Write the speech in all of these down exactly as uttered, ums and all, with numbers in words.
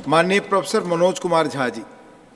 माननीय प्रोफेसर मनोज कुमार झा जी।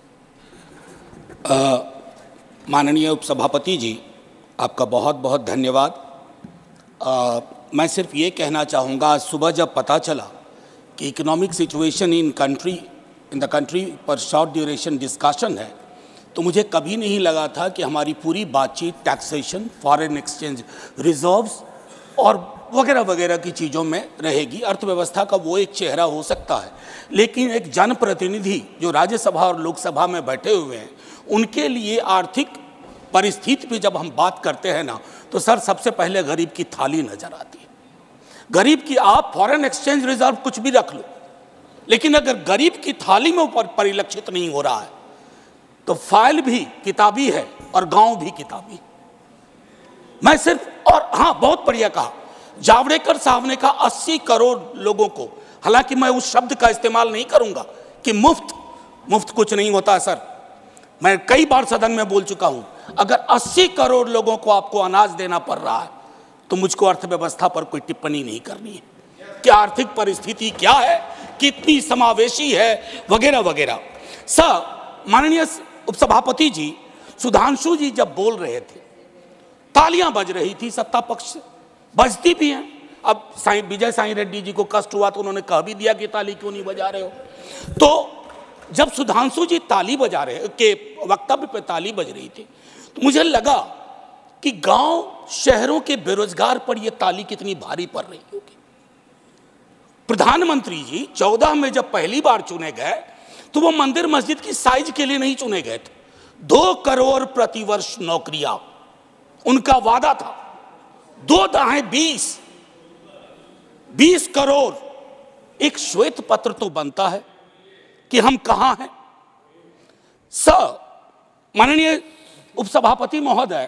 माननीय उपसभापति जी, आपका बहुत बहुत धन्यवाद। आ, मैं सिर्फ ये कहना चाहूँगा, आज सुबह जब पता चला कि economic situation in country in the country पर शॉर्ट ड्यूरेशन डिस्कशन है, तो मुझे कभी नहीं लगा था कि हमारी पूरी बातचीत टैक्सेशन, फॉरेन एक्सचेंज रिजर्व्स और वगैरह वगैरह की चीज़ों में रहेगी। अर्थव्यवस्था का वो एक चेहरा हो सकता है, लेकिन एक जनप्रतिनिधि जो राज्यसभा और लोकसभा में बैठे हुए हैं, उनके लिए आर्थिक परिस्थिति पे जब हम बात करते हैं ना, तो सर सबसे पहले गरीब की थाली नजर आती है। गरीब की, आप फॉरेन एक्सचेंज रिजर्व कुछ भी रख लो, लेकिन अगर गरीब की थाली में ऊपर परिलक्षित नहीं हो रहा है तो फाइल भी किताबी है और गांव भी किताबी। मैं सिर्फ, और हाँ, बहुत बढ़िया कहा जावड़ेकर साहब ने कहा अस्सी करोड़ लोगों को, हालांकि मैं उस शब्द का इस्तेमाल नहीं करूंगा कि मुफ्त मुफ्त कुछ नहीं होता सर। मैं कई बार सदन में बोल चुका हूं, अगर अस्सी करोड़ लोगों को आपको अनाज देना पड़ रहा है तो मुझको अर्थव्यवस्था पर कोई टिप्पणी नहीं करनी है कि आर्थिक परिस्थिति क्या है, कितनी समावेशी है, वगैरह वगैरह। सर, माननीय उपसभापति जी, सुधांशु जी जब बोल रहे थे, तालियां बज रही थी सत्ता पक्ष से, बजती भी हैं। अब साईं विजय साईं रेड्डी जी को कष्ट हुआ तो उन्होंने कह भी दिया कि ताली क्यों नहीं बजा रहे हो। तो जब सुधांशु जी ताली बजा रहे के वक्तव्य पे ताली बज रही थी, तो मुझे लगा कि गांव शहरों के बेरोजगार पर यह ताली कितनी भारी पड़ रही होगी। प्रधानमंत्री जी चौदह में जब पहली बार चुने गए तो वो मंदिर मस्जिद की साइज के लिए नहीं चुने गए थे। दो करोड़ प्रतिवर्ष नौकरियां उनका वादा था। दो दाएं बीस बीस करोड़। एक श्वेत पत्र तो बनता है कि हम कहां हैं। सर, माननीय उपसभापति महोदय,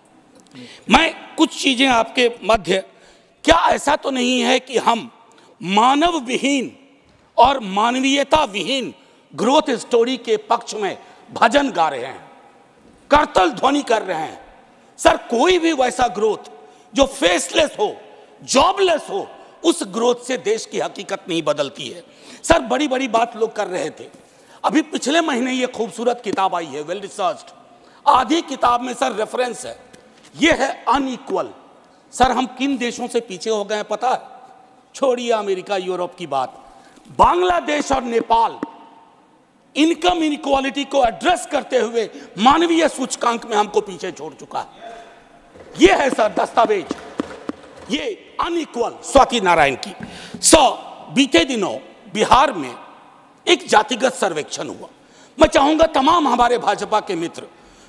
मैं कुछ चीजें आपके मध्य, क्या ऐसा तो नहीं है कि हम मानव विहीन और मानवीयता विहीन ग्रोथ स्टोरी के पक्ष में भजन गा रहे हैं, करतल ध्वनि कर रहे हैं? सर, कोई भी वैसा ग्रोथ जो फेसलेस हो, जॉबलेस हो, उस ग्रोथ से देश की हकीकत नहीं बदलती है। सर, बड़ी बड़ी बात लोग कर रहे थे। अभी पिछले महीने ये खूबसूरत किताब आई है, वेल रिसर्च्ड। आधी किताब में सर रेफरेंस है, ये है अनइक्वल। सर, हम किन देशों से पीछे हो गए हैं पता है? छोड़िए अमेरिका यूरोप की बात, बांग्लादेश और नेपाल इनकम इनइक्वालिटी को एड्रेस करते हुए मानवीय सूचकांक में हमको पीछे छोड़ चुका है। ये है सर दस्तावेज, ये अनइक्वल स्वाति नारायण की। सो बीते दिनों बिहार में एक जातिगत सर्वेक्षण हुआ। मैं चाहूंगा तमाम हमारे भाजपा के मित्र,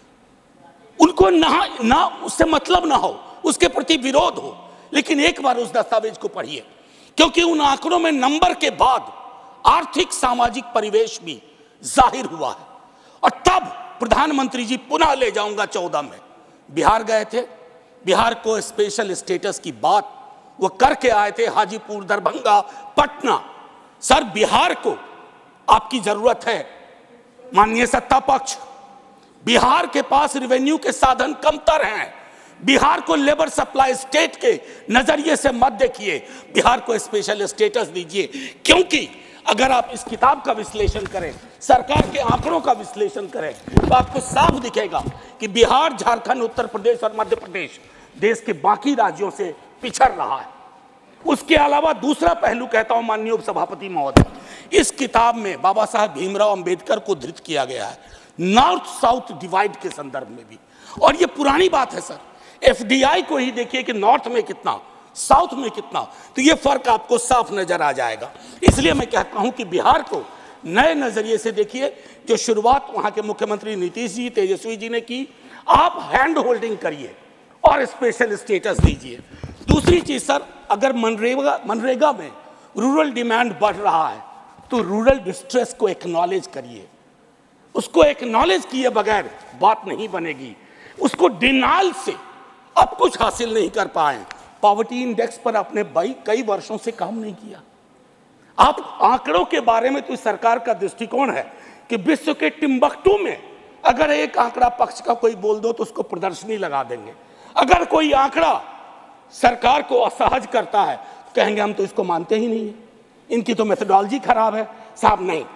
उनको ना ना उससे मतलब ना हो, उसके प्रति विरोध हो, लेकिन एक बार उस दस्तावेज को पढ़िए, क्योंकि उन आंकड़ों में नंबर के बाद आर्थिक सामाजिक परिवेश भी जाहिर हुआ है। और तब प्रधानमंत्री जी, पुनः ले जाऊंगा चौदह में, बिहार गए थे। बिहार को स्पेशल स्टेटस की बात वो करके आए थे, हाजीपुर, दरभंगा, पटना। सर, बिहार को आपकी जरूरत है माननीय सत्ता पक्ष। बिहार के पास रेवेन्यू के साधन कमतर हैं। बिहार को लेबर सप्लाई स्टेट के नजरिए से मत देखिए, बिहार को स्पेशल स्टेटस दीजिए। क्योंकि अगर आप इस किताब का विश्लेषण करें, सरकार के आंकड़ों का विश्लेषण करें, तो आपको साफ दिखेगा कि बिहार, झारखंड, उत्तर प्रदेश और मध्य प्रदेश देश के बाकी राज्यों से पिछड़ रहा है। उसके अलावा दूसरा पहलू कहता हूं माननीय उपसभापति महोदय, इस किताब में बाबा साहब भीमराव अंबेडकर को धृत किया गया है, नॉर्थ साउथ डिवाइड के संदर्भ में भी। और ये पुरानी बात है सर, एफडीआई को ही देखिए कि नॉर्थ में कितना, साउथ में कितना, तो ये फर्क आपको साफ नजर आ जाएगा। इसलिए मैं कहता हूं कि बिहार को नए नजरिए से देखिए। जो शुरुआत वहां के मुख्यमंत्री नीतीश जी, तेजस्वी जी ने की, आप हैंड होल्डिंग करिए और स्पेशल स्टेटस दीजिए। दूसरी चीज सर, अगर मनरेगा मनरेगा में रूरल डिमांड बढ़ रहा है तो रूरल डिस्ट्रेस को एक्नॉलेज करिए। उसको एक्नॉलेज किए बगैर बात नहीं बनेगी। उसको डिनाल से अब कुछ हासिल नहीं कर पाए। पॉवर्टी इंडेक्स पर आपने भाई कई वर्षों से काम नहीं किया। आप आंकड़ों के बारे में, तो सरकार का दृष्टिकोण है कि विश्व के टिम्बकटू में अगर एक आंकड़ा पक्ष का कोई बोल दो तो उसको प्रदर्शनी लगा देंगे। अगर कोई आंकड़ा सरकार को असहज करता है तो कहेंगे हम तो इसको मानते ही नहीं है, इनकी तो मेथोडोलॉजी खराब है। साहब नहीं,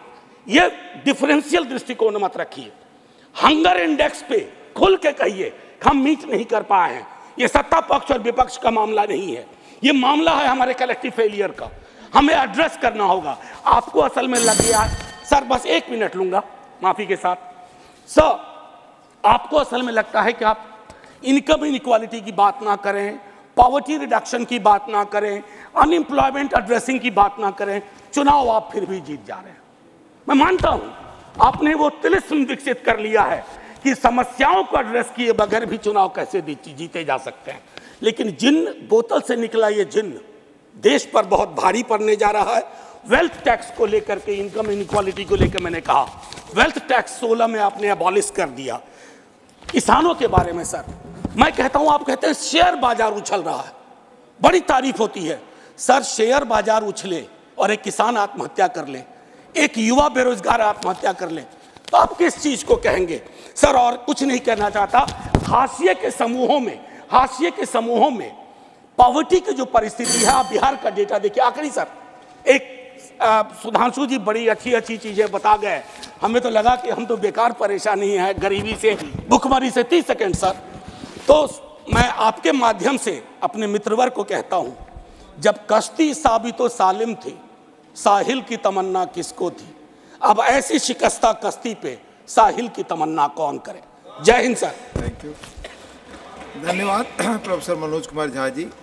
ये डिफरेंशियल दृष्टिकोण मत रखिए। हंगर इंडेक्स पे खुल के कहिए हम मीट नहीं कर पाए हैं। ये सत्ता पक्ष और विपक्ष का मामला नहीं है, ये मामला है हमारे कलेक्टिव फेलियर का। हमें एड्रेस करना होगा। आपको असल में लग गया सर, बस एक मिनट लूंगा माफी के साथ। सर, आपको असल में लगता है कि आप इनकम इनइक्वालिटी की बात ना करें, पॉवर्टी रिडक्शन की बात ना करें, अनएम्प्लॉयमेंट एड्रेसिंग की बात ना करें, चुनाव आप फिर भी जीत जा रहे हैं। मैं मानता हूं आपने वो तिलिस्म विकसित कर लिया है कि समस्याओं को एड्रेस किए बगैर भी चुनाव कैसे जीते जा सकते हैं। लेकिन जिन बोतल से निकला ये जिन देश पर बहुत भारी पड़ने जा रहा है। वेल्थ टैक्स को लेकर के, इनकम इनइक्वालिटी को लेकर मैंने कहा वेल्थ टैक्स सोलह में आपने अबॉलिश कर दिया। किसानों के बारे में सर मैं कहता हूं, आप कहते हैं शेयर बाजार उछल रहा है, बड़ी तारीफ होती है सर। शेयर बाजार उछले और एक किसान आत्महत्या कर ले, एक युवा बेरोजगार आत्महत्या कर ले, तो आप किस चीज को कहेंगे सर? और कुछ नहीं कहना चाहता। हाशिए के समूहों में हाशिए के समूहों में पॉवर्टी की जो परिस्थिति है, आप बिहार का डेटा देखिए। आखिरी सर, एक सुधांशु जी बड़ी अच्छी अच्छी चीजें बता गए, हमें तो लगा कि हम तो बेकार परेशानी है गरीबी से, भुखमरी से। तीस सेकेंड सर। तो मैं आपके माध्यम से अपने मित्रवर को कहता हूं, जब कश्ती साबितो सालिम थी, साहिल की तमन्ना किसको थी? अब ऐसी शिकस्ता कश्ती पे साहिल की तमन्ना कौन करे? जय हिंद सर। थैंक यू, धन्यवाद प्रोफेसर मनोज कुमार झा जी।